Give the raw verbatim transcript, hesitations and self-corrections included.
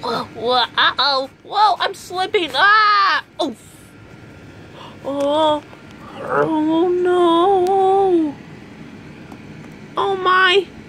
Whoa, whoa, uh-oh. Whoa, I'm slipping. Ah! Oh. Oh. Oh, no. Oh, my.